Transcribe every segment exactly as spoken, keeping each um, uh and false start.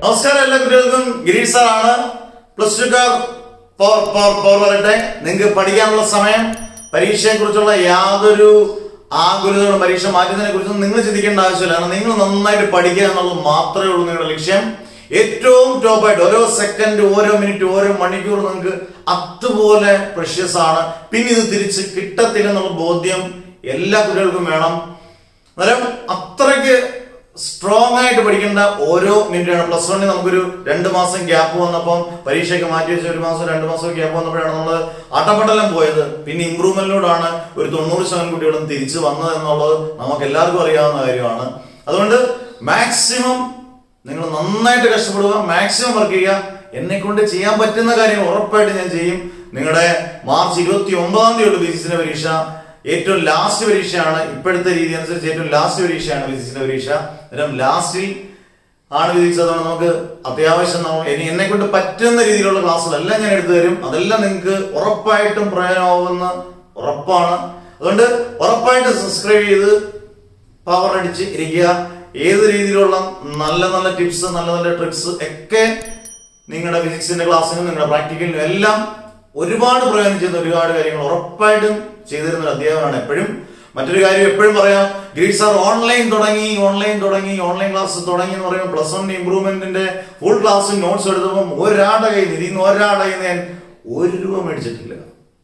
നമസ്കാരം എല്ലാ കുട്ടികൾക്കും. ഗിരീഷ് സാറാണ്. പ്ലസ് ടുക്കാർ പവർ പവർ പവർ വരട്ടെ. നിങ്ങൾക്ക് പഠിക്കാനുള്ള സമയം. പരീക്ഷയെ കുറിച്ചുള്ള യാതൊരു ആകുലതകളും പരീക്ഷ മാറ്റുന്നതിനെ കുറിച്ചൊന്നും നിങ്ങൾ ചിന്തിക്കേണ്ട ആവശ്യമില്ല. കാരണം നിങ്ങൾ നന്നായിട്ട് പഠിക്കുക എന്നുള്ളത് മാത്രമേ ഉള്ളൂ നിങ്ങളുടെ ലക്ഷ്യം. ഏറ്റവും ടോപ്പായിട്ട് ഓരോ സെക്കൻഡ്, ഓരോ മിനിറ്റ്, ഓരോ മണിക്കൂർ നിങ്ങൾക്ക് അതുപോലെ പ്രഷ്യസ് ആണ്. പിന്നെ ഇത് തിരിച്ച് കിട്ടത്തില്ല എന്നുള്ള ബോധ്യം എല്ലാ കുട്ടികൾക്കും വേണം. അന്നേരം അത്രയ്ക്ക് സ്ട്രോങ് ആയിട്ട് പഠിക്കേണ്ട ഓരോ മിനിറ്റാണ്. പ്ലസ് വണ്ണിൽ നമുക്കൊരു രണ്ട് മാസം ഗ്യാപ്പ് വന്നപ്പം പരീക്ഷയൊക്കെ മാറ്റി വെച്ച ഒരു മാസം രണ്ട് മാസം ഗ്യാപ്പ് വന്നപ്പോഴാണ് നമ്മൾ ആട്ടപ്പട്ടെല്ലാം പോയത്. പിന്നെ ഇമ്പ്രൂവ്മെന്റിലൂടെയാണ് ഒരു തൊണ്ണൂറ് ശതമാനം കുട്ടികളും തിരിച്ചു വന്നത് എന്നുള്ളത് നമുക്ക് എല്ലാവർക്കും അറിയാവുന്ന കാര്യമാണ്. അതുകൊണ്ട് മാക്സിമം നിങ്ങൾ നന്നായിട്ട് കഷ്ടപ്പെടുക, മാക്സിമം വർക്ക് ചെയ്യുക. എന്നെ കൊണ്ട് ചെയ്യാൻ പറ്റുന്ന കാര്യങ്ങൾ ഉറപ്പായിട്ട് ഞാൻ ചെയ്യും. നിങ്ങളുടെ മാർച്ച് ഇരുപത്തി ഒമ്പതാം തീയതി ഫിസിക്സിന്റെ പരീക്ഷ ഏറ്റവും ലാസ്റ്റ് പരീക്ഷയാണ്. ഇപ്പോഴത്തെ രീതി അനുസരിച്ച് ഏറ്റവും ലാസ്റ്റ് പരീക്ഷയാണ് ഫിസിക്സിന്റെ പരീക്ഷ. അന്നേരം ലാസ്റ്റിൽ ആണ് ഫിസിക്സ്. അതുകൊണ്ട് നമുക്ക് അത്യാവശ്യം ഇനി എന്നെ കൊണ്ട് പറ്റുന്ന രീതിയിലുള്ള ക്ലാസ്സുകളെല്ലാം ഞാൻ എടുത്തു തരും. അതെല്ലാം നിങ്ങൾക്ക് ഉറപ്പായിട്ടും പ്രയോജനമാവുമെന്ന് ഉറപ്പാണ്. അതുകൊണ്ട് ഉറപ്പായിട്ട് സബ്സ്ക്രൈബ് ചെയ്ത് പവർ അടിച്ച് ഇരിക്കുക. ഏത് രീതിയിലുള്ള നല്ല നല്ല ടിപ്സ്, നല്ല നല്ല ട്രിക്സ് ഒക്കെ നിങ്ങളുടെ ഫിസിക്സിന്റെ ക്ലാസ്സിനും നിങ്ങളുടെ പ്രാക്ടിക്കലിനും എല്ലാം ഒരുപാട് പ്രയോജനം ചെയ്യുന്ന ഒരുപാട് കാര്യങ്ങൾ ഉറപ്പായിട്ടും ചെയ്തിരുന്ന ഒരു അധ്യാപകനാണ് എപ്പോഴും. മറ്റൊരു കാര്യം എപ്പോഴും പറയാം, ഗിരീഷ് സാർ ഓൺലൈൻ തുടങ്ങി ഓൺലൈൻ തുടങ്ങി ഓൺലൈൻ ക്ലാസ് തുടങ്ങി എന്ന് പറയുമ്പോൾ പ്ലസ് വൺ ഇംപ്രൂവ്മെന്റിന്റെ ഫുൾ ക്ലാസ് നോട്ട്സ് എടുത്തപ്പോൾ ഒരാളുടെ കയ്യിൽ നിന്ന് ഇതിന്ന് ഒരാളുടെ കയ്യിൽ നിന്ന് ഞാൻ ഒരു രൂപ മേടിച്ചിട്ടില്ല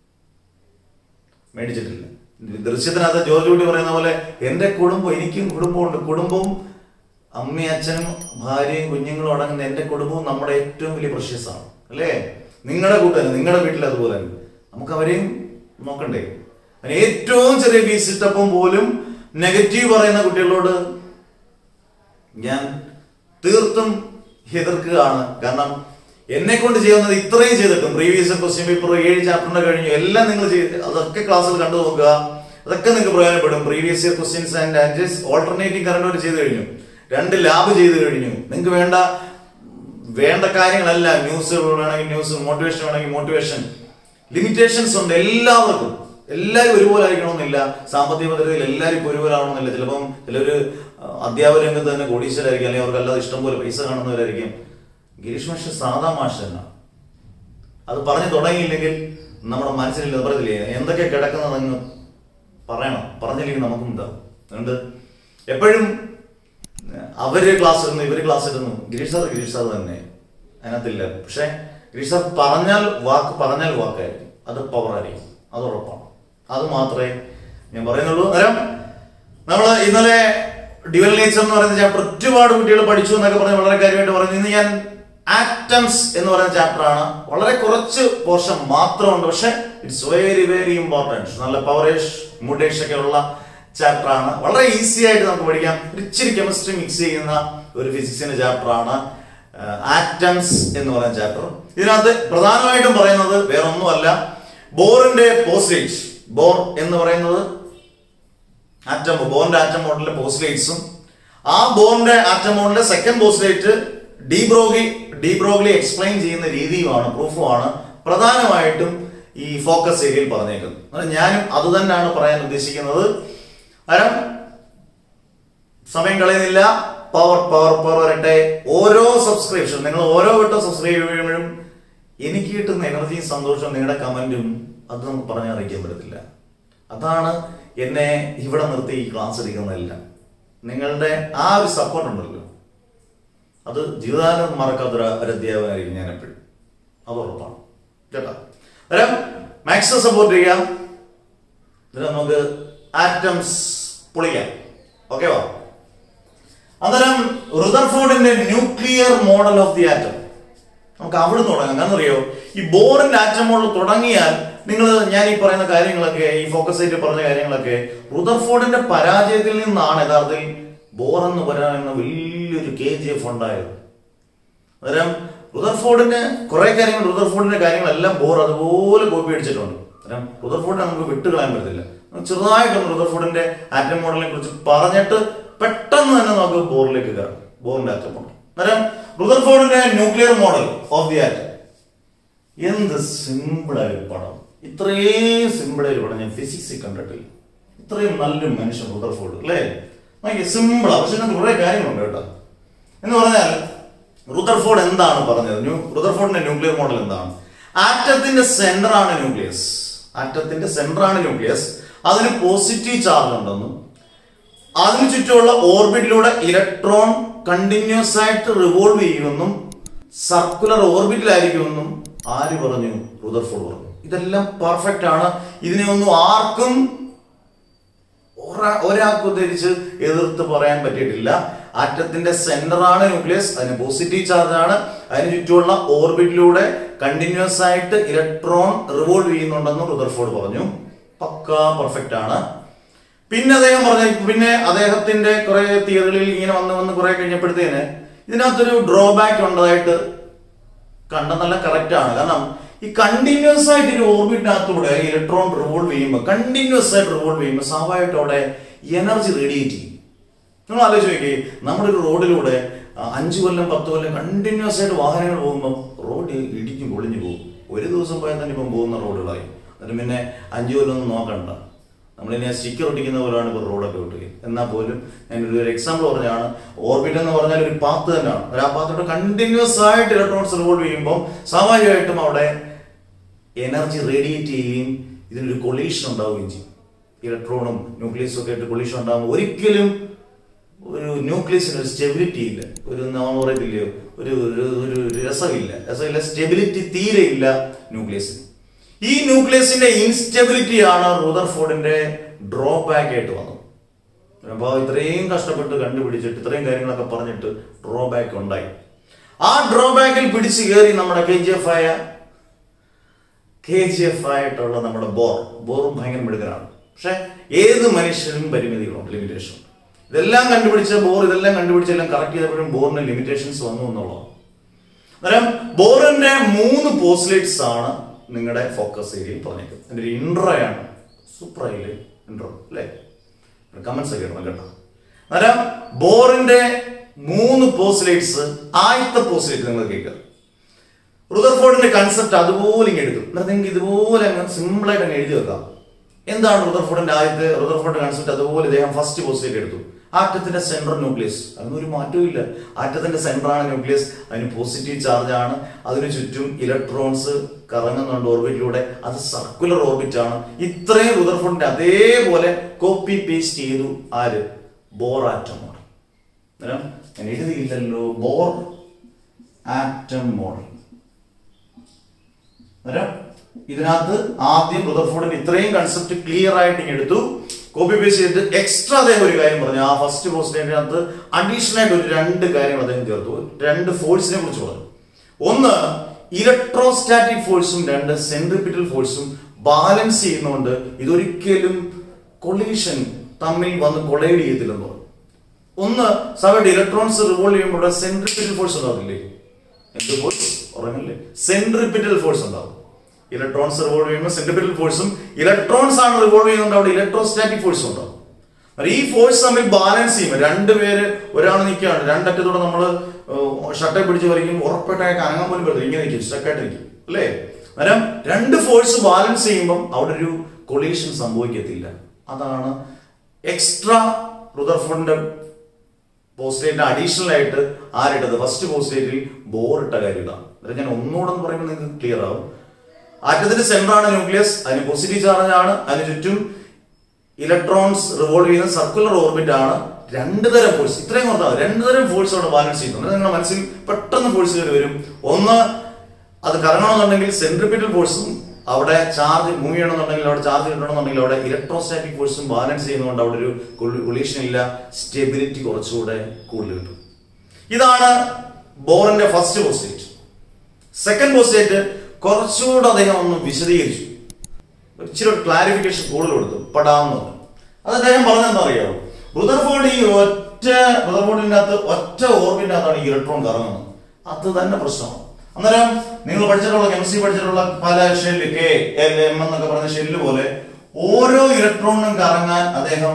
മേടിച്ചിട്ടില്ല ദൃശ്യത്തിനകത്ത് ജോർജ് കുട്ടി പറയുന്ന പോലെ എന്റെ കുടുംബം, എനിക്കും കുടുംബമുണ്ട്. കുടുംബവും അമ്മയും അച്ഛനും ഭാര്യയും കുഞ്ഞുങ്ങളും അടങ്ങുന്ന എന്റെ കുടുംബവും നമ്മുടെ ഏറ്റവും വലിയ പ്രഷ്യസ് ആണ്, അല്ലേ? നിങ്ങളുടെ കൂട്ടുകാരും നിങ്ങളുടെ വീട്ടിൽ അതുപോലെ നമുക്ക് അവരെയും നോക്കണ്ടേ? അതിന് ഏറ്റവും ചെറിയ ഫീസ് ഇട്ടപ്പം പോലും നെഗറ്റീവ് പറയുന്ന കുട്ടികളോട് ഞാൻ തീർത്തും എതിർക്കുകയാണ്. കാരണം എന്നെ കൊണ്ട് ചെയ്യുന്നത് ഇത്രയും ചെയ്തിട്ടും പ്രീവിയസ് ക്വസ്റ്റ്യൻ പേപ്പർ ഏഴ് ചാപ്റ്ററിന്റെ കഴിഞ്ഞു എല്ലാം നിങ്ങൾ ചെയ്ത് അതൊക്കെ ക്ലാസ്സിൽ കണ്ടു നോക്കുക. അതൊക്കെ നിങ്ങൾക്ക് പ്രയോജനപ്പെടും. Previous year questions and answers alternative current ഒരു ചെയ്ത് കഴിഞ്ഞു, രണ്ട് ലാബ് ചെയ്ത് കഴിഞ്ഞു. നിങ്ങൾക്ക് വേണ്ട വേണ്ട കാര്യങ്ങളല്ല. ന്യൂസ് വേണമെങ്കിൽ ന്യൂസ്, മോട്ടിവേഷൻ വേണമെങ്കിൽ മോട്ടിവേഷൻ. ലിമിറ്റേഷൻസ് ഉണ്ട് എല്ലാവർക്കും. എല്ലാവരും ഒരുപോലെ ആയിരിക്കണമെന്നില്ല. സാമ്പത്തിക ഭദ്രതയിൽ എല്ലാവരും ഇപ്പോൾ ഒരുപോലെ ആവണമെന്നില്ല. ചിലപ്പം ചിലർ അധ്യാപക രംഗത്ത് തന്നെ കോടീശ്വരായിരിക്കും, അല്ലെങ്കിൽ അവർക്ക് അല്ലാതെ ഇഷ്ടം പോലെ പൈസ കാണുന്നവരായിരിക്കും. ഗിരീഷ് മാഷ് സാധാ മാഷ് തന്നെ. അത് പറഞ്ഞു തുടങ്ങിയില്ലെങ്കിൽ നമ്മുടെ മനസ്സിലില്ല. പറയത്തില്ലേ എന്തൊക്കെ കിടക്കുന്നതെന്ന് പറയണം, പറഞ്ഞില്ലെങ്കിൽ നമുക്കും ഉണ്ടാവും. അതുകൊണ്ട് എപ്പോഴും അവര് ക്ലാസ് ഇടുന്നു ഇവര് ക്ലാസ് ഇടുന്നു, ഗിരീഷ് സാർ ഗിരീഷ് സാർ തന്നെ അതിനകത്തില്ല. പക്ഷെ ഗിരീഷ് സാർ പറഞ്ഞാൽ വാക്ക് പറഞ്ഞാൽ വാക്കായിരിക്കും, അത് പവറായിരിക്കും, അത് ഉറപ്പാണ്. അത് മാത്രമേ ഞാൻ പറയുന്നുള്ളൂ. അന്നേരം നമ്മള് ഇന്നലെ ഡ്യുവൽ നേച്ചർ എന്ന് പറയുന്ന ചാപ്റ്റർ ഒരുപാട് കുട്ടികൾ പഠിച്ചു എന്നൊക്കെ പറഞ്ഞ് വളരെ കാര്യമായിട്ട് പറഞ്ഞു. ഇന്ന് ഞാൻ ആറ്റംസ് എന്ന് പറയുന്ന ചാപ്റ്റർ ആണ്. വളരെ കുറച്ച് പോർഷൻ മാത്രമുണ്ട്, പക്ഷെ ഇറ്റ്സ് വെരി വെരി ഇമ്പോർട്ടൻറ്റ്. നല്ല പവറേഷ് മൂഡേഷ് ഒക്കെ ഉള്ള ചാപ്റ്റർ ആണ്. വളരെ ഈസി ആയിട്ട് നമുക്ക് പഠിക്കാം. ഇച്ചിരി കെമിസ്ട്രി മിക്സ് ചെയ്യുന്ന ഒരു ഫിസിക്സിന്റെ ചാപ്റ്റർ ആണ് ആറ്റംസ് എന്ന് പറയുന്ന ചാപ്റ്റർ. ഇതിനകത്ത് പ്രധാനമായിട്ടും പറയുന്നത് വേറൊന്നുമല്ല, ബോറിന്റെ പോസ്റ്റ്ലേറ്റ്സ്. ബോർ എന്ന് പറയുന്നത് ആറ്റം, ബോറിന്റെ ആറ്റം മോഡലിലെ പോസ്റ്റ്ലേറ്റ്സും ആ ബോറിന്റെ ആറ്റം മോഡലിലെ second postulate de Broglie de Broglie explain ചെയ്യുന്ന രീതിയുമാണ്, പ്രൂഫുമാണ് പ്രധാനമായിട്ടും ഈ ഫോക്കസ് ഏരിയയിൽ പറഞ്ഞേക്കുന്നത്. ഞാനും അത് തന്നെയാണ് പറയാൻ ഉദ്ദേശിക്കുന്നത്. കാരണം സമയം കളയുന്നില്ല. പവർ പവർ പവർ വരട്ടെ. ഓരോ സബ്സ്ക്രിപ്ഷൻ നിങ്ങൾ ഓരോ വട്ടം സബ്സ്ക്രൈബ് ചെയ്യുമ്പോഴും എനിക്ക് കിട്ടുന്ന എനർജിയും സന്തോഷവും നിങ്ങളുടെ കമന്റും അത് നമുക്ക് പറഞ്ഞറിയിക്കാൻ പറ്റത്തില്ല. അതാണ് എന്നെ ഇവിടെ നിർത്തി ഈ ക്ലാസ് എടുക്കുന്നതെല്ലാം. നിങ്ങളുടെ ആ ഒരു സപ്പോർട്ട് ഉണ്ടല്ലോ, അത് ജീവിതകാലം മറക്കാത്തൊരു ഒരു അധ്യാപകനായിരിക്കും ഞാൻ എപ്പോഴും, അത് ഉറപ്പാണ് കേട്ടോ. അന്നേരം മാക്സിമം സപ്പോർട്ട് ചെയ്യാം. ഇതിന് നമുക്ക് ആറ്റംസ് പൊളിക്കാം. ഓക്കെ വാ. അന്നേരം റുദർഫോർഡിന്റെ nuclear model of the atom നമുക്ക് അവിടെ നിന്ന് തുടങ്ങാം. കാരണം അറിയോ, ഈ ബോറിന്റെ ആറ്റം മോഡൽ തുടങ്ങിയാൽ നിങ്ങൾ ഞാൻ ഈ പറയുന്ന കാര്യങ്ങളൊക്കെ, ഈ ഫോക്കസ് ആയിട്ട് പറഞ്ഞ കാര്യങ്ങളൊക്കെ റുദർഫോർഡിന്റെ പരാജയത്തിൽ നിന്നാണ് യഥാർത്ഥത്തിൽ ബോർ എന്ന് പറയുന്ന വലിയൊരു കെ ജി എഫ് ഉണ്ടായത്. അന്നേരം റുദർഫോർഡിന് കുറെ കാര്യങ്ങൾ, റുദർഫോർഡിന്റെ കാര്യങ്ങളെല്ലാം ബോർ അതുപോലെ കോപ്പി അടിച്ചിട്ടുണ്ട്. അന്നേരം റുദർഫോർഡിനെ നമുക്ക് വിട്ടുകളയാൻ പറ്റത്തില്ല. ചെറുതായിട്ടൊന്ന് റുദർഫോർഡിന്റെ ആറ്റം മോഡലിനെ കുറിച്ച് പറഞ്ഞിട്ട് പെട്ടെന്ന് തന്നെ നമുക്ക് ബോറിലേക്ക് കയറാം. ബോറിന്റെ ആറ്റം മോഡൽ. അന്നേരം റുദർഫോർഡിന്റെ nuclear model of the atom. എന്ത് സിമ്പിളായ ഒരു പടം, ഇത്രയും സിമ്പിളായ ഒരു പടം ഞാൻ ഫിസിക്സിൽ കണ്ടിട്ടില്ല. ഇത്രയും നല്ലൊരു മനുഷ്യൻ റുദർഫോർഡ്, അല്ലേ? സിമ്പിളാ, പക്ഷെ കുറെ കാര്യങ്ങളുണ്ട് കേട്ടോ. എന്ന് പറഞ്ഞാൽ റുദർഫോർഡ് എന്താണ് പറഞ്ഞത്? റുദർഫോർഡിന്റെ ന്യൂക്ലിയർ മോഡൽ എന്താണ്? ആറ്റത്തിന്റെ സെന്റർ ആണ് ന്യൂക്ലിയസ്. ആറ്റത്തിന്റെ സെന്റർ ആണ് ന്യൂക്ലിയസ്. അതിന് പോസിറ്റീവ് ചാർജ് ഉണ്ടെന്നും അതിന് ചുറ്റുമുള്ള ഓർബിറ്റിലൂടെ ഇലക്ട്രോൺ കണ്ടിന്യൂസ് ആയിട്ട് റിവോൾവ് ചെയ്യുമെന്നും സർക്കുലർ ഓർബിറ്റിലായിരിക്കുമെന്നും ആര് പറഞ്ഞു? റുദർഫോർഡ് പറഞ്ഞു. ഇതെല്ലാം പെർഫെക്റ്റ് ആണ്. ഇതിനെ ഒന്നും ആർക്കും ഒരാൾക്ക് ഉദ്ധരിച്ച് എതിർത്ത് പറയാൻ പറ്റിയിട്ടില്ല. ആറ്റത്തിന്റെ സെന്റർ ആണ് ന്യൂക്ലിയസ്. അതിന് പോസിറ്റീവ് ചാർജ് ആണ്. അതിന് ചുറ്റുമുള്ള ഓർബിറ്റിലൂടെ കണ്ടിന്യൂസ് ആയിട്ട് ഇലക്ട്രോൺ റിവോൾവ് ചെയ്യുന്നുണ്ടെന്ന് റുദർഫോർഡ് പറഞ്ഞു. പക്ക പെർഫെക്റ്റ് ആണ്. പിന്നെ അദ്ദേഹം പറഞ്ഞു, പിന്നെ അദ്ദേഹത്തിന്റെ കുറെ തിയറികളിൽ ഇങ്ങനെ വന്ന് വന്ന് കുറെ കഴിഞ്ഞപ്പോഴത്തേന് ഇതിനകത്തൊരു ഡ്രോബാക്ക് ഉള്ളതായിട്ട് കണ്ടെന്നല്ല കറക്റ്റ് ആണ്. കാരണം ഈ കണ്ടിന്യൂസ് ആയിട്ട് ഒരു ഓർബിറ്റിനകത്തൂടെ ഇലക്ട്രോൺ റിവോൾവ് ചെയ്യുമ്പോൾ കണ്ടിന്യൂസ് ആയിട്ട് റിവോൾവ് ചെയ്യുമ്പോൾ സ്വാഭാവികമായിട്ട് അവിടെ എനർജി റേഡിയേറ്റ് ചെയ്യും. നിങ്ങൾ ആലോചിച്ച് നോക്കി, നമ്മുടെ ഒരു റോഡിലൂടെ അഞ്ചു കൊല്ലം പത്ത് കൊല്ലം കണ്ടിന്യൂസ് ആയിട്ട് വാഹനങ്ങൾ പോകുമ്പോൾ റോഡ് ഇടിഞ്ഞു പൊളിഞ്ഞു പോകും. ഒരു ദിവസം പോയാൽ തന്നെ ഇപ്പം പോകുന്ന റോഡുകളായി. എന്നിട്ട് പിന്നെ അഞ്ചു കൊല്ലം ഒന്നും നോക്കണ്ട. നമ്മളിനി സ്റ്റിക്കർ ഒട്ടിക്കുന്ന പോലെയാണ് ഇപ്പോൾ റോഡൊക്കെ വിട്ടുകയും. എന്നാൽ പോലും ഞാൻ ഒരു എക്സാമ്പിൾ പറഞ്ഞാണ്. ഓർബിറ്റ് എന്ന് പറഞ്ഞാൽ ഒരു പാത്ത് തന്നെയാണ്. ആ പാത്തോട്ട് കണ്ടിന്യൂസ് ആയിട്ട് ഇലക്ട്രോൺസ് റിവോൾവ് ചെയ്യുമ്പോൾ സ്വാഭാവികമായിട്ടും അവിടെ എനർജി റേഡിയേറ്റ് ചെയ്യുകയും ഇതിനൊരു കൊളീഷൻ ഉണ്ടാവുകയും ചെയ്യും. ഇലക്ട്രോണും ന്യൂക്ലിയസും ഒക്കെ ആയിട്ട് കൊളീഷൻ ഉണ്ടാകുമ്പോൾ ഒരിക്കലും ഒരു ന്യൂക്ലിയസിന് ഒരു സ്റ്റെബിലിറ്റി ഇല്ല. ഒരു നമ്മൾ പറയത്തില്ലയോ, ഒരു ഒരു രസമില്ല രസമില്ല സ്റ്റെബിലിറ്റി തീരെ ഇല്ല ന്യൂക്ലിയസിന്. ഈ ന്യൂക്ലിയസിന്റെ ഇൻസ്റ്റെബിലിറ്റി ആണ് റുദർഫോർഡിന്റെ ഡ്രോബാക്ക് ആയിട്ട് വന്നത്. അപ്പോൾ ഇത്രയും കഷ്ടപ്പെട്ട് കണ്ടുപിടിച്ചിട്ട് ഇത്രയും കാര്യങ്ങളൊക്കെ പറഞ്ഞിട്ട് ഡ്രോബാക്ക് ഉണ്ടായി. ആ ഡ്രോബാക്കിൽ പിടിച്ചു കയറി നമ്മുടെ കെ ജി എഫ് ആയ കെ ജി എഫ് ആയിട്ടുള്ള നമ്മുടെ ബോർ ബോറും ഭയങ്കര മിടുക്കനാണ്. പക്ഷെ ഏത് മനുഷ്യനും പരിമിതികളുണ്ട്, ലിമിറ്റേഷൻ. ഇതെല്ലാം കണ്ടുപിടിച്ച ബോർ ഇതെല്ലാം കണ്ടുപിടിച്ചെല്ലാം കറക്റ്റ് ചെയ്തപ്പോഴും ബോറിന് ലിമിറ്റേഷൻസ് വന്നു എന്നുള്ളതാണ്. അന്നേരം ബോറിന്റെ മൂന്ന് പോസ്റ്റുലേറ്റ്സ് ആണ് നിങ്ങളുടെ ഫോക്കസ് ഏരിയയിൽ പറഞ്ഞേക്കും. എൻ്റെ ഒരു ഇൻട്രോ ആണ്, സൂപ്പറായില്ലേ ഇൻട്രോ അല്ലേ? കമന്റ്സ് ഒക്കെ ഇടണം കേട്ടോ. അന്നേരം ബോറിന്റെ മൂന്ന് പോസ്റ്റുലേറ്റ്സ്. ആദ്യത്തെ പോസ്റ്റുലേറ്റ് നിങ്ങൾ കേൾക്കുക. റുദർഫോർഡിന്റെ കൺസെപ്റ്റ് അതുപോലെ ഇങ്ങനെ എടുക്കും. എന്നിട്ട് നിങ്ങൾക്ക് ഇതുപോലെ അങ്ങ് സിമ്പിൾ ആയിട്ട് അങ്ങ് എഴുതി വെക്കാം. എന്താണ് റുദർഫോർഡിന്റെ ആദ്യത്തെ റുദർഫോർഡിന്റെ കൺസെപ്റ്റ്? അതുപോലെ ഇദ്ദേഹം ഫസ്റ്റ് പോസ്റ്റുലേറ്റ് എടുത്തു. ആറ്റത്തിന്റെ സെൻട്രൽ ന്യൂക്ലിയസ്, അതിനൊരു മാറ്റവും ഇല്ല. ആറ്റത്തിന്റെ സെൻട്രൽ ആണ് ന്യൂക്ലിയസ്. അതിന് പോസിറ്റീവ് ചാർജ് ആണ്. അതിനു ചുറ്റും ഇലക്ട്രോൺസ് കറങ്ങുന്നുണ്ട് ഓർബിറ്റിലൂടെ. അത് സർക്കുലർ ഓർബിറ്റ് ആണ്. ഇത്രയും റുദർഫോർഡിന്റെ അതേപോലെ കോപ്പി പേസ്റ്റ് ചെയ്തു ആര്? Bohr atom model. ഞാൻ എഴുതിയില്ലല്ലോ, ബോർ ആറ്റം മോഡൽ. ഇതിനകത്ത് ആദ്യം റുദർഫോർഡിന് ഇത്രയും കൺസെപ്റ്റ് ക്ലിയർ ആയിട്ട് എടുത്തു, കോപ്പി പേസ്റ്റ് ചെയ്തിട്ട് എക്സ്ട്രാ അദ്ദേഹം ഒരു കാര്യം പറഞ്ഞു. ആ ഫസ്റ്റ് പോസ്റ്റിനകത്ത് അഡീഷണൽ ആയിട്ട് ഒരു രണ്ട് കാര്യങ്ങൾ അദ്ദേഹം ചേർത്തു. രണ്ട് ഫോഴ്സിനെ കുറിച്ച് പറഞ്ഞു. ഒന്ന് ഇലക്ട്രോസ്റ്റാറ്റിക് ഫോഴ്സും രണ്ട് സെൻട്രിപിറ്റൽ ഫോഴ്സും ബാലൻസ് ചെയ്യുന്നതുകൊണ്ട് ഇതൊരിക്കലും കൊളീഷൻ തമ്മിൽ വന്ന് കൊളൈഡ് ചെയ്യത്തില്ലെന്ന് പറഞ്ഞു. ഒന്ന് സാധാരണ ഇലക്ട്രോൺസ് റിവോൾവ് ചെയ്യുമ്പോൾ സെൻട്രിപിറ്റൽ ഫോഴ്സ് ഉണ്ടാവില്ലേ? എന്ത് ഫോഴ്സ് ഉറങ്ങില്ലേ? സെൻട്രിപിറ്റൽ ഫോഴ്സ് ഉണ്ടാവും. ഇലക്ട്രോൺസ് റിവോൾവ് ചെയ്യുമ്പോൾ സെൻട്രിപിറ്റൽ ഫോഴ്സും ഇലക്ട്രോൺസ് ആണ് റിവോൾവ് ചെയ്യുന്നത്, അവിടെ ഇലക്ട്രോസ്റ്റാറ്റിക് ഫോഴ്സും ഉണ്ടാവും. ഈ ഫോഴ്സ് തമ്മിൽ ബാലൻസ് ചെയ്യുമ്പോൾ രണ്ടുപേര് ഒരാൾ നിൽക്കുകയാണ്, രണ്ടറ്റത്തോടെ നമ്മൾ ഷട്ടേ പിടിച്ച് വരയ്ക്കും, ഉറപ്പായിട്ടൊക്കെ അനങ്ങാൻ പോലും പറ്റില്ല, ഇങ്ങനെ നിൽക്കും, സ്റ്റക്കായിട്ടിരിക്കും അല്ലേ? അന്നേരം രണ്ട് ഫോഴ്സ് ബാലൻസ് ചെയ്യുമ്പോൾ അവിടെ ഒരു കൊളീഷൻ സംഭവിക്കത്തില്ല. അതാണ് എക്സ്ട്രാ റുദർഫോർഡിന്റെ പോസ്റ്റുലേറ്റിന് അഡീഷണൽ ആയിട്ട് ആരിട്ടത്? ഫസ്റ്റ് പോസ്റ്റുലേറ്റിൽ ബോർ ഇട്ട കാര്യം ഇതാണ്. അന്നേരം ഞാൻ ഒന്നുകൂടെ എന്ന് പറയുമ്പോൾ നിങ്ങൾക്ക് ക്ലിയർ ആവും. ആറ്റത്തിന്റെ സെന്റർ ആണ് ന്യൂക്ലിയസ്. അതിന് പോസിറ്റീവ് ചാർജ് ആണ്. അതിന് ചുറ്റും ഇലക്ട്രോൺസ് റിവോൾവ് ചെയ്യുന്ന സർക്കുലർ ഓർബിറ്റ് ആണ്. രണ്ടു തരം ഫോഴ്സ്, ഇത്രയും ഓർത്താൽ രണ്ടു തരം ഫോഴ്സ് അവിടെ ബാലൻസ് ചെയ്യുന്നു. നിങ്ങളുടെ മനസ്സിൽ പെട്ടെന്ന് ഫോഴ്സുകൾ വരും. ഒന്ന്, അത് കറങ്ങണമെന്നുണ്ടെങ്കിൽ സെൻട്രിപിറ്റൽ ഫോഴ്സും അവിടെ ചാർജ് മൂവ് ചെയ്യണമെന്നുണ്ടെങ്കിൽ അവിടെ ചാർജ് കിട്ടണമെന്നുണ്ടെങ്കിൽ അവിടെ ഇലക്ട്രോസ്റ്റാറ്റിക് ഫോഴ്സും ബാലൻസ് ചെയ്യുന്നതുകൊണ്ട് അവിടെ ഒരു കൊളീഷൻ ഇല്ല, സ്റ്റെബിലിറ്റി കുറച്ചുകൂടെ കൂടുതൽ കിട്ടും. ഇതാണ് ബോറിന്റെ ഫസ്റ്റ് പോസ്റ്റുലേറ്റ്. സെക്കൻഡ് പോസ്റ്റുലേറ്റ് കുറച്ചുകൂടെ അദ്ദേഹം ഒന്ന് വിശദീകരിച്ചു, ഇച്ചിരി ക്ലാരിഫിക്കേഷൻ കൂടുതൽ കൊടുത്തു, പെടാമെന്ന് പറഞ്ഞു. അത് അദ്ദേഹം പറഞ്ഞെന്താ അറിയാമോ? റുദർഫോർഡ് ഈ ഒറ്റ റുദർഫോർഡിന്റെ അകത്ത് ഒറ്റ ഓർബിറ്റിന്റെ അകത്താണ് ഈ ഇലക്ട്രോൺ കറങ്ങുന്നത്. അത് തന്നെ പ്രശ്നമാണ്. അന്നേരം നിങ്ങൾ പഠിച്ചിട്ടുള്ള കെമിസ്ട്രി പഠിച്ചിട്ടുള്ള പല ഷെല്ല് കെ എൽ എം എന്നൊക്കെ പറഞ്ഞ ഷെല്ല് പോലെ ഓരോ ഇലക്ട്രോണിനും കറങ്ങാൻ അദ്ദേഹം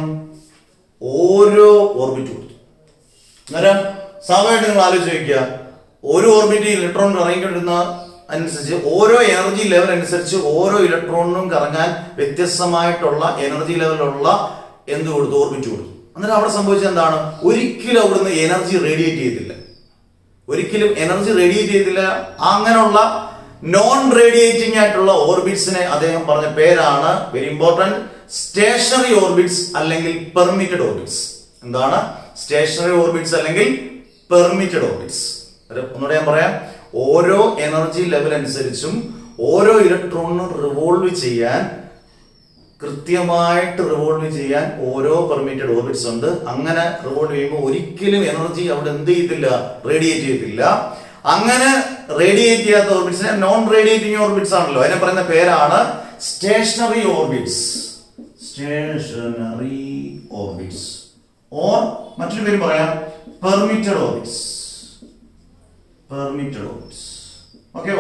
ഓരോ ഓർബിറ്റ് കൊടുത്തു. അന്നേരം സ്വാഭാവികമായിട്ട് നിങ്ങൾ ആലോചിച്ച് വയ്ക്കുക, ഒരു ഓർബിറ്റ് ഇലക്ട്രോൺ കറങ്ങിക്കൊണ്ടിരുന്ന അനുസരിച്ച് ഓരോ എനർജി ലെവൽ അനുസരിച്ച് ഓരോ ഇലക്ട്രോണിനും കറങ്ങാൻ വ്യത്യസ്തമായിട്ടുള്ള എനർജി ലെവലുള്ള എന്ത് കൊടുത്തു? ഓർബിറ്റ് കൊടുത്തു. അന്നേരം അവിടെ സംഭവിച്ചത് എന്താണ്? ഒരിക്കലും അവിടുന്ന് എനർജി റേഡിയേറ്റ് ചെയ്തില്ല. ഒരിക്കലും എനർജി റേഡിയേറ്റ് ചെയ്തില്ല. അങ്ങനെയുള്ള നോൺ റേഡിയേറ്റിംഗ് ആയിട്ടുള്ള ഓർബിറ്റ്സിനെ അദ്ദേഹം പറഞ്ഞ പേരാണ്, വെരി ഇമ്പോർട്ടന്റ്, സ്റ്റേഷണറി ഓർബിറ്റ്സ് അല്ലെങ്കിൽ പെർമിറ്റഡ് ഓർബിറ്റ്സ്. എന്താണ് സ്റ്റേഷണറി ഓർബിറ്റ്സ് അല്ലെങ്കിൽ പെർമിറ്റഡ് ഓർബിറ്റ്സ്? ഒന്നുകൂടെ ഞാൻ പറയാം. ഓരോ എനർജി ലെവൽ അനുസരിച്ചും ഓരോ ഇലക്ട്രോണിനും റിവോൾവ് ചെയ്യാൻ, കൃത്യമായിട്ട് റിവോൾവ് ചെയ്യാൻ ഓരോ പെർമിറ്റഡ് ഓർബിറ്റ്സ് ഉണ്ട്. അങ്ങനെ റിവോൾവ് ചെയ്യുമ്പോൾ ഒരിക്കലും എനർജി അവിടെ എന്ത് ചെയ്തില്ല, റേഡിയേറ്റ് ചെയ്തില്ല. അങ്ങനെ റേഡിയേറ്റ് ചെയ്യാത്ത ഓർബിറ്റ്സിനെ നോൺ റേഡിയേറ്റിംഗ് ഓർബിറ്റ്സ് ആണല്ലോ, അതിനെ പറയുന്ന പേരാണ് stationary orbits. Stationary orbits or മറ്റൊരു പേര് പറയാം permitted orbits. Permitted orbits. Okay,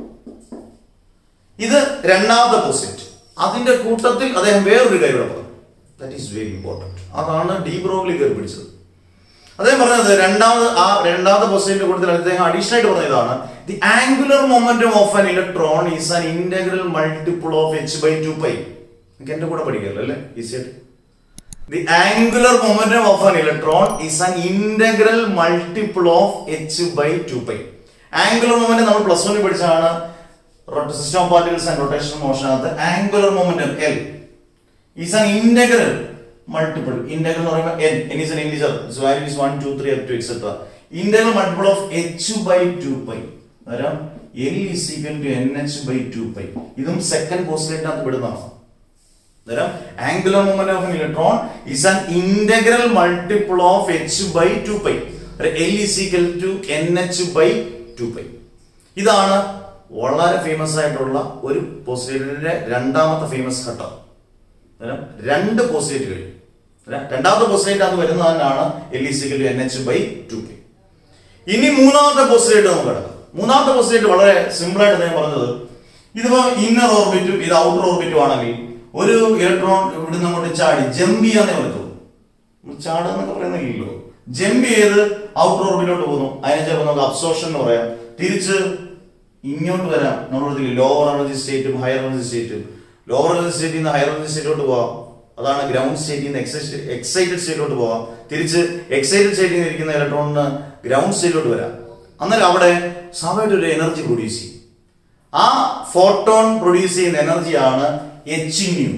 ഇത് രണ്ടാമത്തെ പോസിറ്റ്. അതിന്റെ കൂട്ടത്തിൽ അദ്ദേഹം വേറൊരു കാര്യം പറഞ്ഞു, ദാറ്റ് ഈസ് വെരി ഇമ്പോർട്ടന്റ്. അതാണ് ഡി ബ്രോഗ്ലി കയറി പിടിച്ചത്. അദ്ദേഹം പറഞ്ഞത് രണ്ടാമത് ആ രണ്ടാമത്തെ പോസിറ്റിന്റെ കൂട്ടത്തിൽ അദ്ദേഹം അഡീഷണൽ ആയിട്ട് പറഞ്ഞതാണ്, the angular momentum of an electron is an integral multiple of H by two pi. എനിക്ക് എന്റെ കൂടെ പഠിക്കാമല്ലോ അല്ലേ, ഈസിയായിട്ട്. The angular momentum of an electron is an integral multiple of H by two pi. Angular momentum നമ്മൾ plus വണ്ണിൽ പഠിച്ചാണ്, system of particles and rotation motion അകത്ത് angular momentum L is an integral multiple. Integral എന്ന് പറയുമ്പോൾ n, n is an integer, so value is one, two, three up to et cetera. Integral multiple of h by two pi. അന്നേരം L is equal to nh by two pi. ഇതും second പോസ്റ്റുലേറ്റിനകത്ത് പെടുന്നതാണ്. അന്നേരം angular momentum of an electron is an integral multiple of h by two pi. L is equal to nh by two pi. ഇതാണ് വളരെ famous ആയിട്ടുള്ള ഒരു പോസ്റ്റുലേറ്റിന്റെ രണ്ടാമത്തെ famous ഘട്ടം. രണ്ട് പോസ്റ്റുലേറ്റുകൾ, രണ്ടാമത്തെ പോസ്റ്റുലേറ്റ് അത് വരുന്നതാണ് L is equal to nh by two pi. ഇനി മൂന്നാമത്തെ പോസ്റ്റുലേറ്റ് നമുക്ക് കിടക്കാം. മൂന്നാമത്തെ പോസ്റ്റുലേറ്റ് വളരെ സിമ്പിൾ ആയിട്ട് ഞാൻ പറഞ്ഞത്, ഇതിപ്പോ ഇന്നർ ഓർബിറ്റും ഇത് ഔട്ടർ ഓർബിറ്റും ആണെങ്കിൽ ഒരു ഇലക്ട്രോൺ ഇവിടെ അങ്ങോട്ട് ചാടി ജമ്പ് ചെയ്യാന്നേ പറ്റുള്ളൂ. ചാടുക എന്നൊക്കെ പറയുന്നില്ലല്ലോ, ജമ്പ് ചെയ്ത് ഔട്ടർ ഓർബിറ്റിലോട്ട് പോകുന്നു. അതിനെ ചിലപ്പോൾ നമുക്ക് അബ്സോർഷൻ എന്ന് പറയാം. തിരിച്ച് ഇങ്ങോട്ട് വരാം, നമ്മൾ ലോവർ എനർജി സ്റ്റേറ്റും ഹയർ എനർജി സ്റ്റേറ്റും. ലോവർ എനർജി സ്റ്റേറ്റിൽ നിന്ന് ഹയർ എനർജി സ്റ്റേറ്റിലോട്ട് പോവാം, അതാണ് ഗ്രൗണ്ട് സ്റ്റേറ്റിൽ നിന്ന് എക്സൈറ്റഡ് സ്റ്റേറ്റിലോട്ട് പോവാം. തിരിച്ച് എക്സൈറ്റഡ് സ്റ്റേറ്റിൽ നിന്ന് ഇരിക്കുന്ന ഇലക്ട്രോണിന് ഗ്രൗണ്ട് സ്റ്റേറ്റിലോട്ട് വരാം. അന്നേരം അവിടെ സ്വാഭാവികമായിട്ട് ഒരു എനർജി പ്രൊഡ്യൂസ് ചെയ്യും. ആ ഫോട്ടോൺ പ്രൊഡ്യൂസ് ചെയ്യുന്ന എനർജിയാണ് H nu.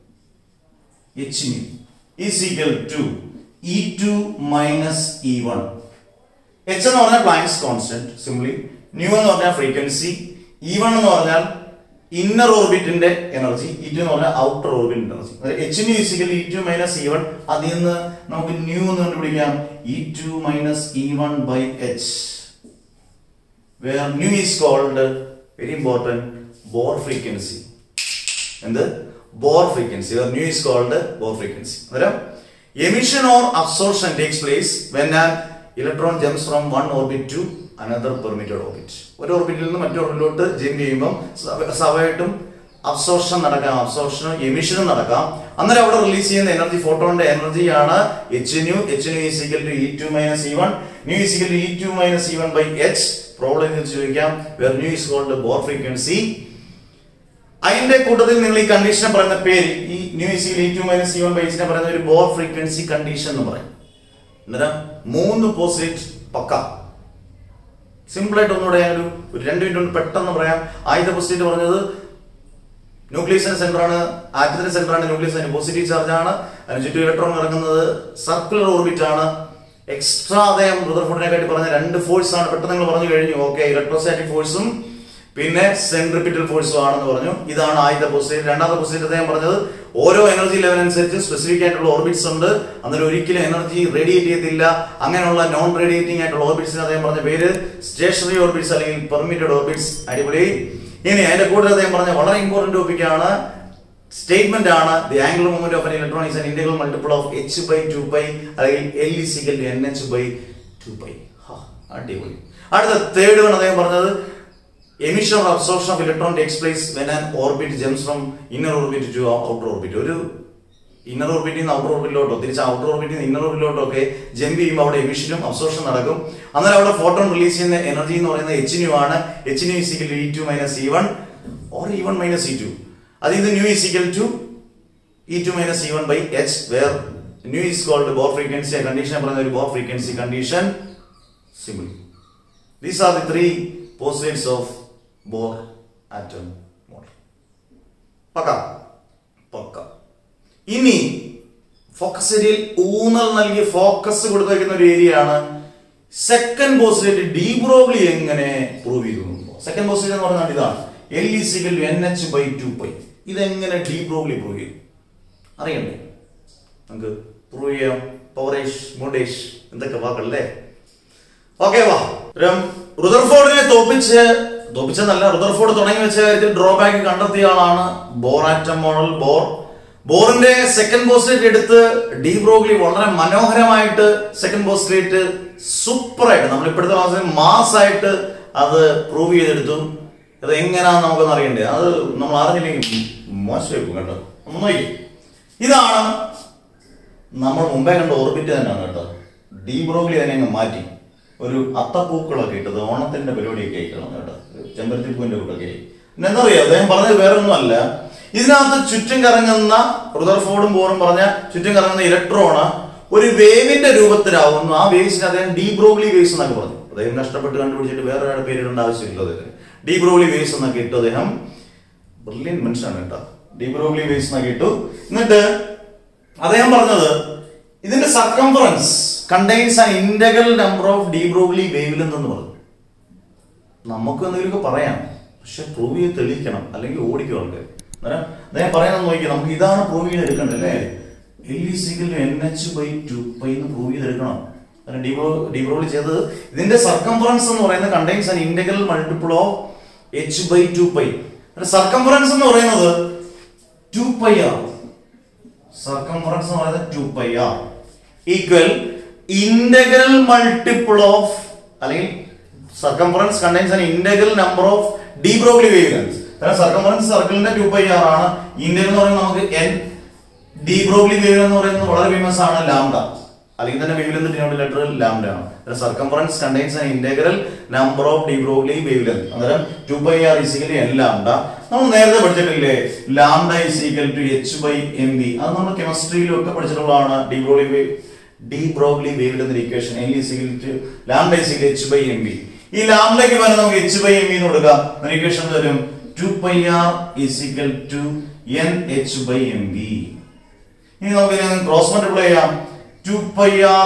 H nu is equal to E two minus E one. H എന്ന് പറഞ്ഞാൽ പ്ലാങ്ക്സ് കോൺസ്റ്റന്റ് സിംപ്ലി, ന്യൂ എന്ന് പറഞ്ഞാൽ ഫ്രീക്വൻസി, ഇ വൺ എന്ന് പറഞ്ഞാൽ ഇന്നർ ഓർബിറ്റിന്റെ എനർജി, ഇ ടു എന്ന് പറഞ്ഞാൽ ഔട്ടർ ഓർബിറ്റിന്റെ energy. H nu is equal E two minus E one. അതിൽ നിന്ന് നമുക്ക് ന്യൂ എന്ന് കണ്ടുപിടിക്കാം E two minus E one by H, where nu is called, very important, Bohr frequency. എന്ത്? Bohr frequency. Nu is called Bohr frequency. അന്നേരം emission or absorption takes place when an electron jumps from one orbit to another permitted orbit. ഒരു ഓർബിറ്റിൽ നിന്ന് മറ്റൊരു ഓർബിറ്റിലോട്ട് jump ചെയ്യുമ്പോൾ സ്വാഭാവികമായിട്ടും absorption നടക്കാം, അബ്സോർപ്ഷനും എമിഷനും നടക്കാം. അന്നേരം അവിടെ റിലീസ് ചെയ്യുന്ന എനർജി, ഫോട്ടോണിന്റെ എനർജിയാണ് H nu. H nu is equal to E two minus E one. Nu is equal to E two minus E one by H. Problem ചോദിക്കാം, where nu is called Bohr frequency. അതിന്റെ കൂട്ടത്തിൽ നിങ്ങൾ ഈ കണ്ടീഷനെ പറയുന്ന പേര്, ഈ nu is equal E two minus E one by എച്ചിനെ പറയുന്ന ഒരു ബോർ ഫ്രീക്വൻസി കണ്ടീഷൻ എന്ന് പറയും. അന്നേരം മൂന്ന് പോസിറ്റ് പക്ക. സിമ്പിൾ ആയിട്ട് ഒന്നുകൂടെ ഒരു ഒരു രണ്ട് മിനിറ്റ് കൊണ്ട് പെട്ടെന്ന് പറയാം. ആദ്യത്തെ പോസിറ്റീവ് പറഞ്ഞത് ന്യൂക്ലിയസിന്റെ സെന്റർ ആണ്, ആറ്റത്തിന്റെ സെന്റർ ആണ് ന്യൂക്ലിയസ്, അതിന് പോസിറ്റീവ് ചാർജ് ആണ്. അതിന് ചുറ്റും ഇലക്ട്രോൺ ഇറങ്ങുന്നത് സർക്കുലർ ഓർബിറ്റ് ആണ്. എക്സ്ട്രാ അദ്ദേഹം റുദർഫോർഡിനെ കാട്ടി പറഞ്ഞ രണ്ട് ഫോഴ്സ് ആണ്, പെട്ടെന്ന് നിങ്ങൾ പറഞ്ഞു കഴിഞ്ഞു. ഓക്കെ, ഇലക്ട്രോസ്റ്റാറ്റിക് ഫോഴ്സും പിന്നെ സെൻട്രിപിറ്റൽ ഫോഴ്സും ആണെന്ന് പറഞ്ഞു. ഇതാണ് ആദ്യത്തെ പോസിറ്റീവ്. രണ്ടാമത്തെ പോസിറ്റീവ് അദ്ദേഹം പറഞ്ഞത് ഓരോ എനർജി ലെവൽ അനുസരിച്ച് സ്പെസിഫിക് ആയിട്ടുള്ള ഓർബിറ്റ്സ് ഉണ്ട്, അന്നേരം ഒരിക്കലും എനർജി റേഡിയേറ്റ് ചെയ്തില്ല. അങ്ങനെയുള്ള നോൺ റേഡിയേറ്റിംഗ് ആയിട്ടുള്ള ഓർബിറ്റ്സിന് അദ്ദേഹം പറഞ്ഞ പേര് സ്റ്റേഷണറി ഓർബിറ്റ്സ് അല്ലെങ്കിൽ പെർമിറ്റഡ് ഓർബിറ്റ്സ്. അടിപൊളി. ഇനി അതിന്റെ കൂടെ അദ്ദേഹം പറഞ്ഞ വളരെ ഇമ്പോർട്ടന്റ് ടോപ്പിക് ആണ്, സ്റ്റേറ്റ്മെന്റ് ആണ്, the angular moment of an electron is an integral multiple of H by two pi അല്ലെങ്കിൽ L is equal to N H by two pi. അടിപൊളി. അടുത്ത തേർഡ് വൺ അദ്ദേഹം പറഞ്ഞത് emission or absorption of electron takes place when an orbit jumps from inner orbit to outer orbit. ഒരു inner ഓർബിറ്റിൽ നിന്ന് outer ഓർബിറ്റിലോട്ടോ തിരിച്ച് outer ഓർബിറ്റിൽ നിന്ന് inner ഓർബിറ്റിലോട്ടോ ഒക്കെ ജമ്പ് ചെയ്യുമ്പോൾ അവിടെ എമിഷനും അബ്സോർപ്ഷൻ നടക്കും. അന്നേരം അവിടെ ഫോട്ടോൺ റിലീസ് ചെയ്യുന്ന എനർജി എന്ന് പറയുന്നത് എച്ച് ന്യൂ ആണ്. H nu is equal to E two minus E one or E one minus E two. അതിൽ നിന്ന് nu is equal to E two minus E one by H, where nu is called Bohr frequency. Condition പറയുന്ന ഒരു Bohr frequency condition. Simple. These are the three postulates of Bohr atom model. പക്ക പക്ക. ഇനി focus ഏരിയയിൽ ഊന്നൽ നൽകി focus കൊടുത്തിരിക്കുന്ന ഒരു ഏരിയ ആണ് സെക്കൻഡ് പോസ്റ്റുലേറ്റ് ഡി ബ്രോഗ്ലി എങ്ങനെ പ്രൂവ് ചെയ്തു. സെക്കൻഡ് പോസ്റ്റുലേറ്റ് എന്ന് പറഞ്ഞാൽ ഇതാണ് L is equal to N H by two pi. ഇതെങ്ങനെ ഡി ബ്രോഗ്ലി പ്രൂവ് ചെയ്യും അറിയണ്ടേ? നമുക്ക് പ്രൂവ് ചെയ്യാം. പവറേഷ് മോഡേഷ് എന്തൊക്കെ വാക്കല്ലേ. ഓക്കെ വാ. റുദർഫോർഡിനെ തോപ്പിച്ച് തോപ്പിച്ചെന്നല്ല റുദർഫോർഡ് തുടങ്ങി വെച്ച കാര്യത്തിൽ ഡ്രോബാക്ക് കണ്ടെത്തിയ ആളാണ് ബോർ ആറ്റം മോഡൽ. ബോർ ബോറിന്റെ സെക്കൻഡ് പോസ്റ്റുലേറ്റ് എടുത്ത് ഡി ബ്രോഗ്ലി വളരെ മനോഹരമായിട്ട് സെക്കൻഡ് പോസ്റ്റുലേറ്റ് സൂപ്പറായിട്ട് നമ്മൾ ഇപ്പോഴത്തെ മാസം മാസ് ആയിട്ട് അത് പ്രൂവ് ചെയ്തെടുത്തു. അത് എങ്ങനെയാണെന്ന് നമുക്കൊന്ന് അറിയണ്ടേ? അത് നമ്മൾ അറിഞ്ഞില്ലെങ്കിൽ മോശമായിപ്പോ കേട്ടോ. ഒന്ന് നോക്കി, ഇതാണ് നമ്മൾ മുമ്പേ കണ്ട ഓർബിറ്റ് തന്നെയാണ് കേട്ടോ. ഡി ബ്രോഗ്ലി തന്നെ അങ്ങ് മാറ്റി ഒരു അത്തപ്പൂക്കളൊക്കെ ഇട്ടത് ഓണത്തിന്റെ പരിപാടിയൊക്കെ ആയിക്കണം കേട്ടോ. ചെമ്പരത്തി പൂവിന്റെ കൂട്ടൊക്കെ ആയി. പിന്നെ എന്താ പറയാ, അദ്ദേഹം പറഞ്ഞത് വേറെ ഒന്നും അല്ല. ഇതിനകത്ത് ചുറ്റും കറങ്ങുന്ന റുദർഫോർഡും ബോറും പറഞ്ഞ ചുറ്റും കറങ്ങുന്ന ഇലക്ട്രോണ് ഒരു വേവിന്റെ രൂപത്തിലാവുന്നു. ആ വേവ്സിന് അദ്ദേഹം ഡി ബ്രോഗ്ലി വേവ്സ് എന്നൊക്കെ പറഞ്ഞു. അദ്ദേഹം കഷ്ടപ്പെട്ട് കണ്ടുപിടിച്ചിട്ട് വേറെ ഒരാളുടെ പേരിടേണ്ട ആവശ്യമില്ല. അദ്ദേഹം ഡി ബ്രോഗ്ലി വേവ്സ് എന്നൊക്കെ ഇട്ടു. അദ്ദേഹം ബ്രില്യൻ മനുഷ്യനാണ് കേട്ടോ. ഡി ബ്രോഗ്ലി വേവ്സ് എന്നൊക്കെ ഇട്ടു. എന്നിട്ട് അദ്ദേഹം പറഞ്ഞത് ഇതിന്റെ circumference contains an integral number of de Broglie wavelength എന്ന് പറഞ്ഞു. നമുക്ക് എന്തെങ്കിലുമൊക്കെ പറയാം, പക്ഷെ പ്രൂവ് ചെയ്ത് തെളിയിക്കണം, അല്ലെങ്കിൽ ഓടിക്കും ആൾക്കാർ. അന്നേരം അദ്ദേഹം പറയാൻ നോക്കി നമുക്ക് ഇതാണ് പ്രൂവ് ചെയ്ത് എടുക്കേണ്ടത് അല്ലേ. L is equal to N H by two pi എന്ന് പ്രൂവ് ചെയ്തെടുക്കണം. ഡി ബ്രോഗ്ലി ചെയ്തത് ഇതിന്റെ സർക്കംഫറൻസ് എന്ന് പറയുന്നത് contains an integral multiple of H by two pi. Circumference എന്ന് പറയുന്നത് ടു പൈ ആർ. സർക്കംഫറൻസ് എന്ന് പറയുന്നത് two pi R equal integral multiple of, അല്ലെങ്കിൽ circumference contains an integral number of de Broglie wavelength. Circumference സർക്കിളിന്റെ two pi R ആണ്. Integral എന്ന് പറയുന്നത് നമുക്ക് എൻ. ഡി ബ്രോഗ്ലി വേവ് എന്ന് പറയുന്നത് വളരെ ഫേമസ് ആണ് ലാംഡ, അല്ലെങ്കിൽ തന്നെ വേവ് ലെങ്ത് ഡിനോമിനേറ്റർ ലാംഡ ആണ്. Circumference contains an integral number of de Broglie wavelength. അന്നേരം two pi R is equal to N lambda. നമ്മൾ നേരത്തെ പഠിച്ചിട്ടില്ലേ lambda is equal to H by M V. അത് നമ്മൾ കെമിസ്ട്രിയിലും ഒക്കെ പഠിച്ചിട്ടുള്ളതാണ്. De Broglie wave de Broglie wavelength equation L is equal to lambda is equal to H by M V. ഈ ലാംഡയ്ക്ക് പകരം നമുക്ക് എച്ച് ബൈ എം ബി എന്ന് കൊടുക്കാം. ഇക്വേഷൻ വരും two pi R is equal to N H by M V. ഇനി നമുക്ക് cross multiply ചെയ്യാം. Two pi R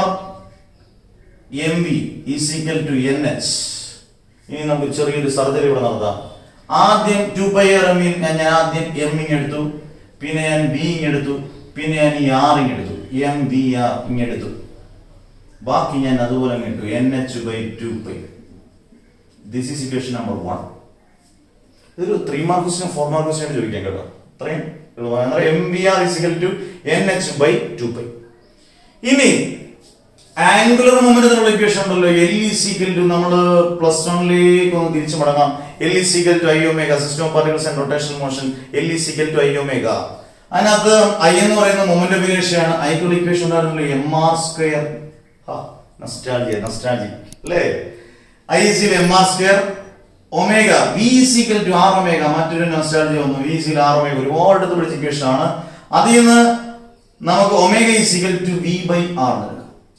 M V is equal to N H. ഇനി നമുക്ക് ചെറിയൊരു സർജറി ഇവിടെ നടത്താം. ആദ്യം ടു പൈ ആർ എം ഞാൻ ആദ്യം എം ഇങ്ങെടുത്തു, പിന്നെ ഞാൻ ബി ഇങ്ങെടുത്തു, പിന്നെ ഞാൻ ഈ ആർ ഇങ്ങെടുത്തു, എം ബി ആർ ഇങ്ങെടുത്തു. ബാക്കി ഞാൻ അതുപോലെ ഇങ്ങെടുത്തു N H by two pi. This is equation number one. ഇതൊരു three mark question four mark question ചോദിക്കാം കേട്ടോ. അത്രയും M V R is equal to N H by two pi. ഇനി ആംഗുലർ മൊമെന്റത്തിനുള്ള ഇക്വേഷൻ ഉണ്ടല്ലോ എൽ ഈസ് ഈക്വൽ ടു, നമ്മൾ plus വണ്ണിലേക്ക് ഒന്ന് തിരിച്ചു മടങ്ങാം. L is equal to I omega, system of particles and rotational motion. L is equal to I omega. അതിനകത്ത് I എന്ന് പറയുന്ന മൊമെന്റ് ഓഫ് ഇനേർഷ്യ ആണ്. ഐക്കുള്ള ഇക്വേഷൻ ഉണ്ടായിരുന്നല്ലോ M R square. Nostalgia nostalgia അല്ലേ. I is equal M R square omega. V is equal to R omega. മറ്റൊരു nostalgia വന്നു. V is equal R omega. ഒരുപാട് എടുത്ത് പിടിച്ച ഇക്വേഷൻ ആണ്. അതിൽ നിന്ന് നമുക്ക് omega is equal to V by R എടുക്കാം.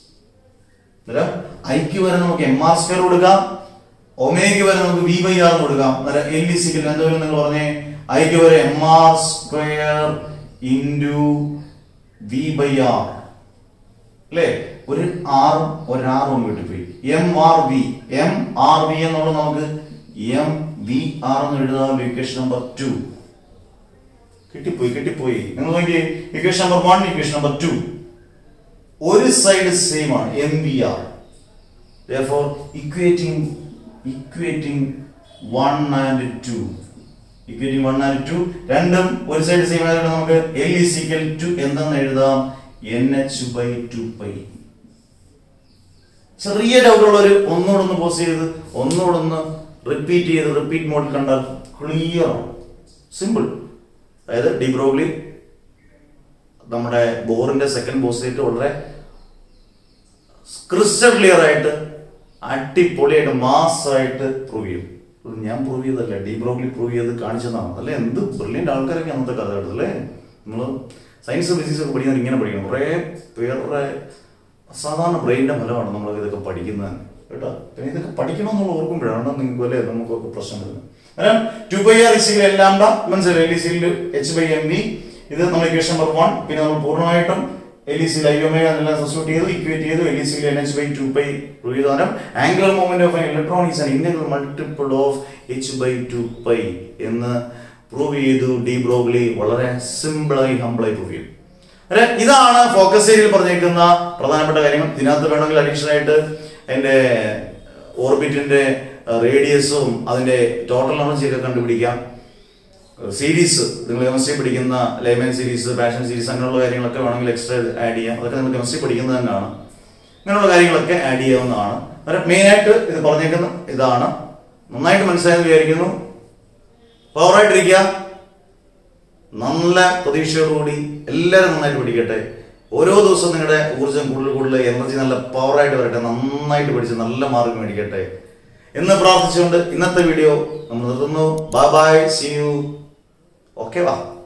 ഐക്ക് വരെ നമുക്ക് എം ആർ സ്ക്വയർ കൊടുക്കാം, ഒമേഗ വരെ നമുക്ക് വി ബൈ ആർ കൊടുക്കാം. എൽ ഈസ് ഈക്വൽ എന്തോ നിങ്ങൾ പറഞ്ഞേ ഐക്ക് വരെ M R square into V by R അല്ലേ. ഒരു ആറും ഒരാറും കിട്ടിപ്പോയി. M R V M R V എന്നുള്ളത് നമുക്ക് എം വി ആർ എന്ന് എഴുതാമല്ലോ. ഇക്വേഷൻ നമ്പർ ടു കിട്ടിപ്പോയി കിട്ടിപ്പോയി നിങ്ങൾ നോക്കിയേ. Equation number one, equation number two ഒരു സൈഡ് സെയിം ആണ് M V R. therefore equating equating one and two equating one and two രണ്ടും ഒരു സൈഡ് സെയിം ആയതുകൊണ്ട് നമുക്ക് L is equal to എന്തെന്ന് എഴുതാം N H by two pi. ചെറിയ doubt ഉള്ളവർ ഒന്നുകൂടെ പോസ് ചെയ്ത് ഒന്നുകൂടെ റിപ്പീറ്റ് ചെയ്ത് റിപ്പീറ്റ് മോഡിൽ കണ്ടാൽ ക്ലിയർ ആണ്, സിമ്പിൾ. അതായത് ഡി ബ്രോഗ്ലി നമ്മുടെ ബോറിന്റെ സെക്കൻഡ് പോസ്റ്റിലേക്ക് വളരെ ക്രിസ്റ്റൽ ക്ലിയർ ആയിട്ട് അടിപൊളിയായിട്ട് മാസ്സായിട്ട് പ്രൂവ് ചെയ്യും. ഞാൻ പ്രൂവ് ചെയ്തല്ല, ഡി ബ്രോഗ്ലി പ്രൂവ് ചെയ്ത് കാണിച്ചതാണ്. അല്ലെ എന്ത് ബ്രില്യൻ്റ് ആൾക്കാരൊക്കെ അന്നത്തെ കാലഘട്ടത്തിൽ അല്ലേ. നമ്മൾ സയൻസ് ഫിസിക്സ് ഒക്കെ പഠിക്കുന്നത് ഇങ്ങനെ പഠിക്കണം. കുറേ പേരുടെ അസാധാരണ ബ്രെയിനിന്റെ ഫലമാണ് നമ്മൾ ഇതൊക്കെ പഠിക്കുന്നത്. കേട്ടോ. പിന്നെ ഇതൊക്കെ പഠിക്കണമെന്നുള്ള ഓർക്കുമ്പോഴാണ് നിങ്ങൾക്ക് അല്ലേ നമുക്കൊക്കെ പ്രശ്നം വരുന്നത്. കാരണം ടു ബൈ ആർ ഇസിൽ എല്ലാം മനസ്സിലായി L is equal H by M V ഇത് നമ്മൾ ഇക്വേഷൻ നമ്പർ വൺ. പിന്നെ നമ്മൾ പൂർണ്ണമായിട്ടും എൽ ഇസിൽ ഐ ഒമേഗ എന്നെല്ലാം സബ്സ്റ്റിറ്റ്യൂട്ട് ചെയ്തു, ഇക്വേറ്റ് ചെയ്തു. L is equal N H by two pi prove ചെയ്തു. കാരണം angular movement of electron is an integral multiple of H by two pi എന്ന് പ്രൂവ് ചെയ്തു ഡി ബ്രോഗ്ലി. വളരെ സിമ്പിളായി ഹംബിളായി പ്രൂവ് ചെയ്തു. ഇതാണ് ഫോക്കസ് ഏരിയയിൽ പറഞ്ഞേക്കുന്ന പ്രധാനപ്പെട്ട കാര്യങ്ങൾ. ഇതിനകത്ത് വേണമെങ്കിൽ അഡീഷണൽ ആയിട്ട് അതിന്റെ ഓർബിറ്റിന്റെ റേഡിയസും അതിന്റെ ടോട്ടൽ എനർജി ഒക്കെ കണ്ടുപിടിക്കാം. സീരീസ് നിങ്ങൾ കെമിസ്ട്രി പഠിക്കുന്ന ലേമൻ സീരീസ്, പാഷൻ സീരീസ് അങ്ങനെയുള്ള കാര്യങ്ങളൊക്കെ വേണമെങ്കിൽ എക്സ്ട്രാ ആഡ് ചെയ്യാം. അതൊക്കെ നിങ്ങൾ കെമിസ്ട്രി പഠിക്കുന്നത് തന്നെയാണ്. അങ്ങനെയുള്ള കാര്യങ്ങളൊക്കെ ആഡ് ചെയ്യാവുന്നതാണ്. മെയിനായിട്ട് ഇത് പറഞ്ഞേക്കുന്ന ഇതാണ്. നന്നായിട്ട് മനസ്സിലായെന്ന് വിചാരിക്കുന്നു. പവറായിട്ടിരിക്കുക. നല്ല പ്രതീക്ഷയോടുകൂടി എല്ലാവരും നന്നായിട്ട് പഠിക്കട്ടെ. ഓരോ ദിവസവും നിങ്ങളുടെ ഊർജ്ജം കൂടുതൽ കൂടുതൽ എനർജി നല്ല പവറായിട്ട് വരട്ടെ. നന്നായിട്ട് പഠിച്ച് നല്ല മാർക്ക് മേടിക്കട്ടെ എന്ന് പ്രാർത്ഥിച്ചുകൊണ്ട് ഇന്നത്തെ വീഡിയോ നമ്മൾ നിർത്തുന്നു. Bye bye, see you. Okay വാ.